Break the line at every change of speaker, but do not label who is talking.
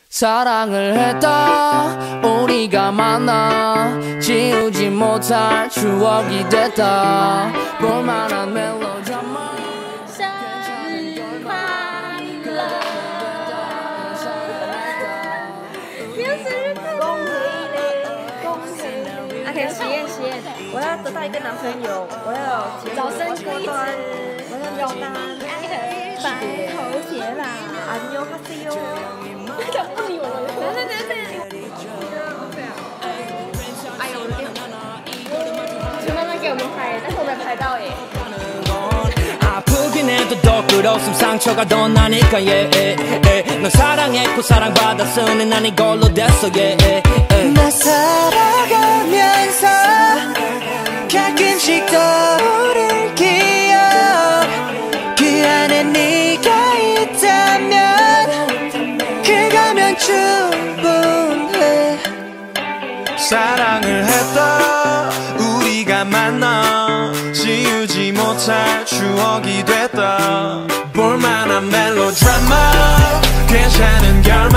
사랑을 했다 우리가 만나 지우지 못할 추억이 됐다 볼만한 멜로드라마
OK， 实验实验，我要得到一个男朋友，我要早生贵子，我要有男白头偕老，안녕하세요。讲不理我了。哎呦，陈妈妈给我们拍，但是我没拍到耶。
아프긴 해도 더 끌었음 상처가 더 나니까 yeah, 널 사랑했고 사랑받았으니 난 이걸로 됐어 yeah,
나 살아가면서 가끔씩 떠오를 기억 그 안에 네가 있다면 그거면 충분해
사랑을 했다 우리가 만나 지우지 못할 추억이 됐다 볼만한 멜로드라마 괜찮은 결말